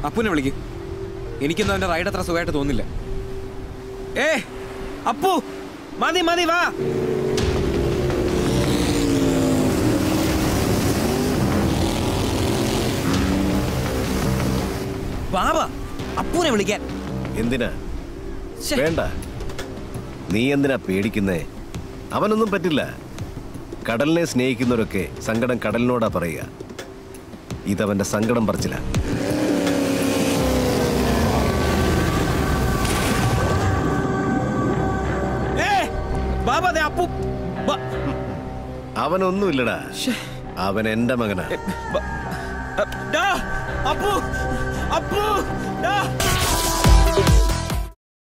അപ്പുനെ വിളിക്കും. എനിക്കൊന്നും അവന്റെ റൈഡ് അത്ര സുഖമായിട്ട് തോന്നില്ല. അപ്പു മതി മതി വാ. ബാബാ അപ്പുനെ വിളിക്കാൻ. എന്തിനാ? വേണ്ട. നീ എന്തിനാ പേടിക്കുന്നേ? അവനൊന്നും പറ്റില്ല. കടലിനെ സ്നേഹിക്കുന്നവരൊക്കെ സങ്കടം കടലിനോടാ പറയുക. ഇതവന്റെ സങ്കടം പറച്ചില്ല. അവനൊന്നുമില്ലടാ. അവൻ എന്റെ മകനാ. അപ്പു